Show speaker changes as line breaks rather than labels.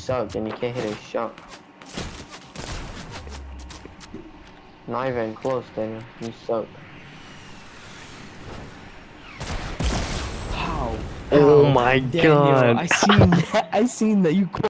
suck and you can't hit a shot. Not even close, Daniel. You suck.
How?
Oh my
Daniel,
god.
I seen that. I seen that you.